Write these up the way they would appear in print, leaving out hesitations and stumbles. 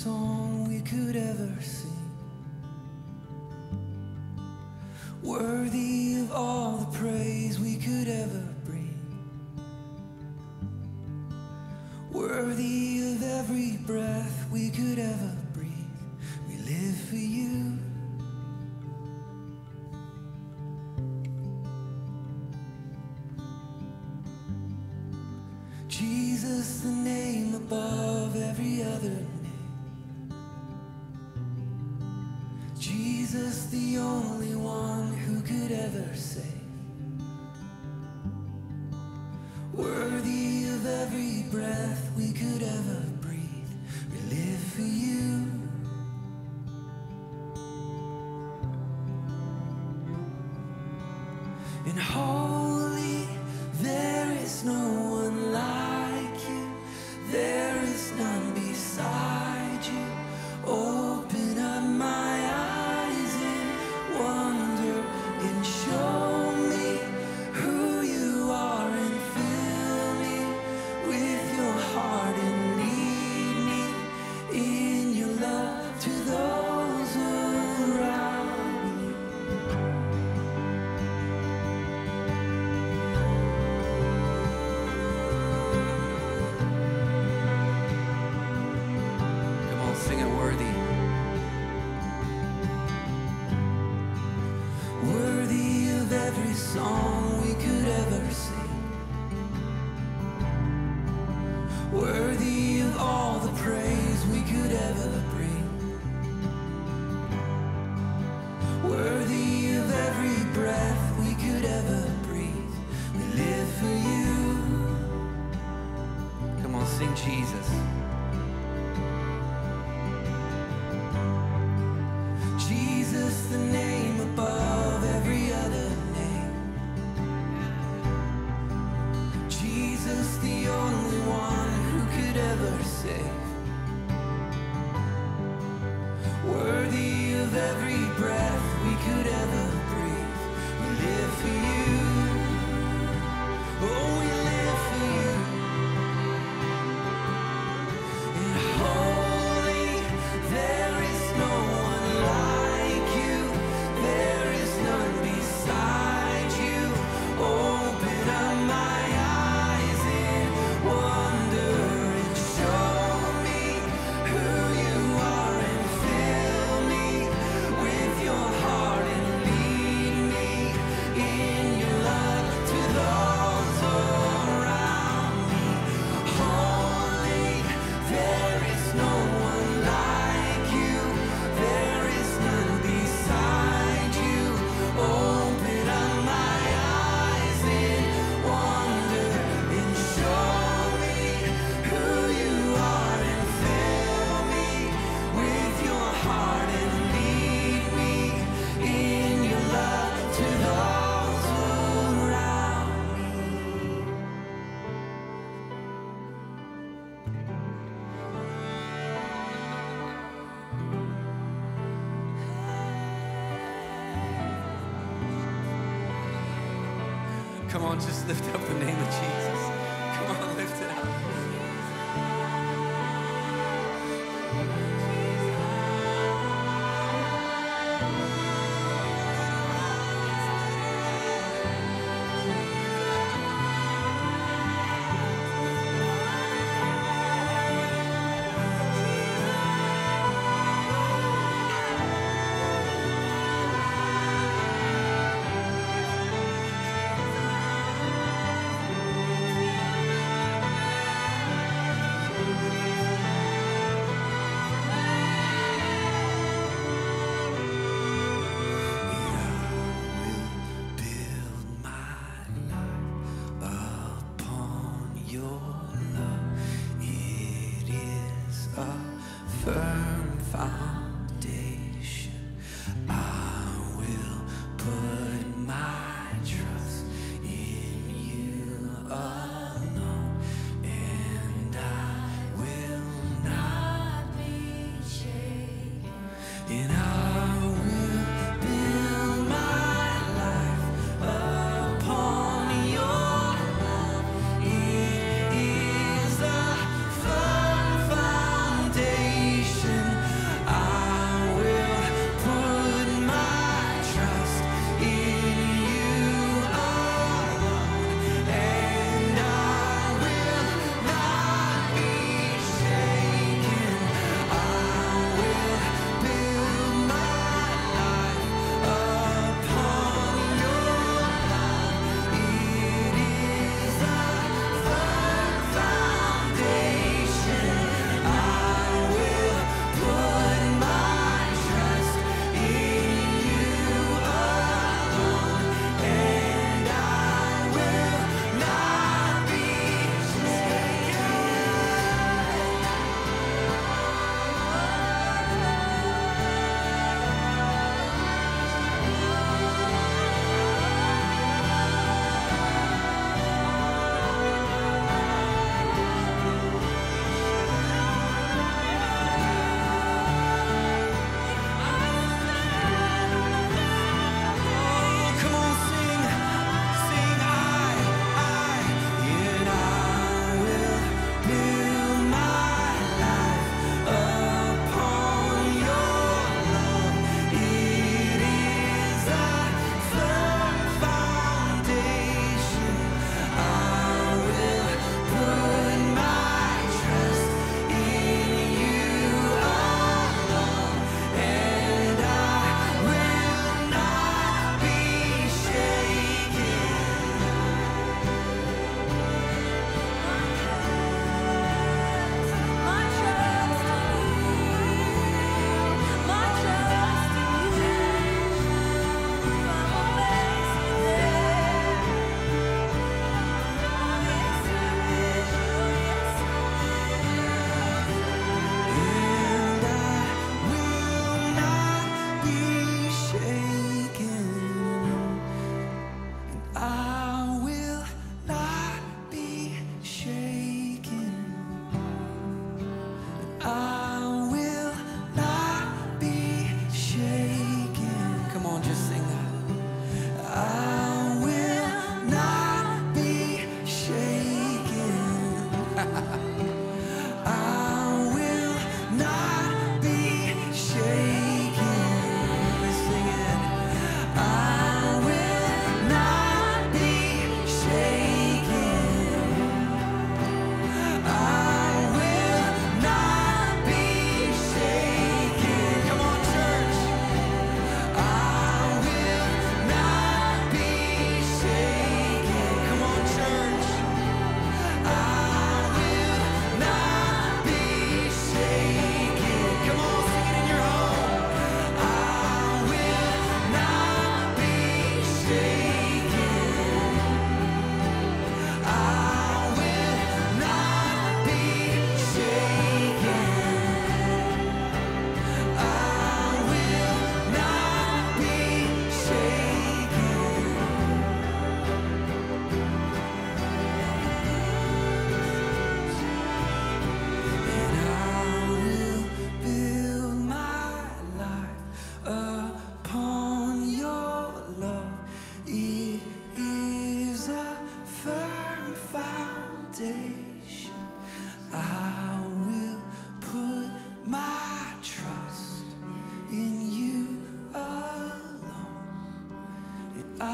song we could ever sing. Worthy of all the praise we could ever bring. Worthy of every breath we could ever breathe. We live for you. Jesus, the name above every other name. Jesus, the only one who could ever save. Worthy of every breath we could ever breathe. We live for you. And holy, there is no one like you. There is none beside you. Open up my eyes in wonder and show me who you are, and fill me with your heart and lead me in your love to those around me. Come on, sing it, worthy. Worthy of every song we could ever sing. Worthy of all the praise we could ever bring. Worthy of every breath we could ever breathe. We live for you. Come on, sing Jesus. Jesus, the name above every other name. Jesus, the only one who could ever save. Worthy of every breath we could ever breathe. We live for you. Oh, we live for you. And holy, there is no one like you. There is none beside you. Open up my eyes in wonder and show me who you are, and fill me with your heart and lead me in your love to those around me. Holy, there is no one like you. There is none beside you. Open up my eyes in wonder and show me who you are, and fill me with your heart and lead me in your love to those around me. Come on, just lift up the name of Jesus. Come on, lift it up.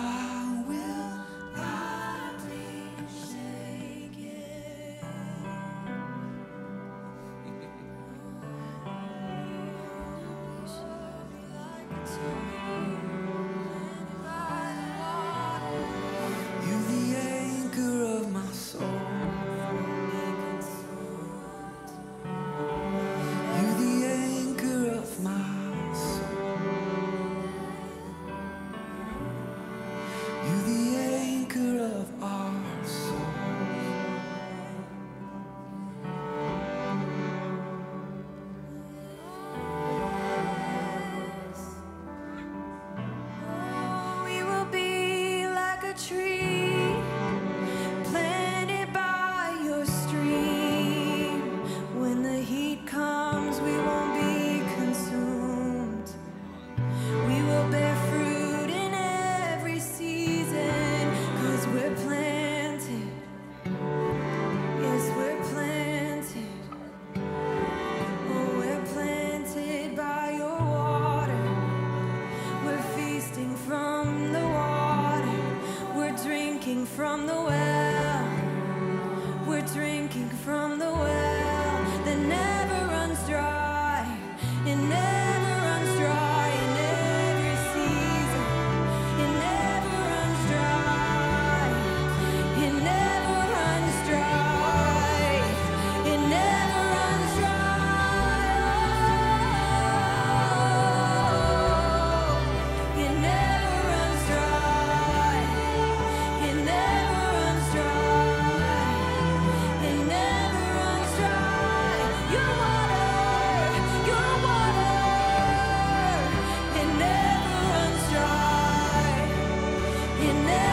I will not be shaken. You're the anchor of my soul. You're the anchor of my soul. You're the anchor of our soul. We will be like a tree planted by your stream. When the heat comes, we won't be consumed. We will bear fruit in every season, 'cause we're planted. Yes, we're planted. Oh, we're planted by your water. We're feasting from the water. We're drinking from the well. We're drinking from the well that never runs dry. It never runs dry in every season. It never runs dry. It never runs dry. It never runs dry. It never runs dry. It never runs dry. It never runs dry. Your water, your water. It never runs dry. It never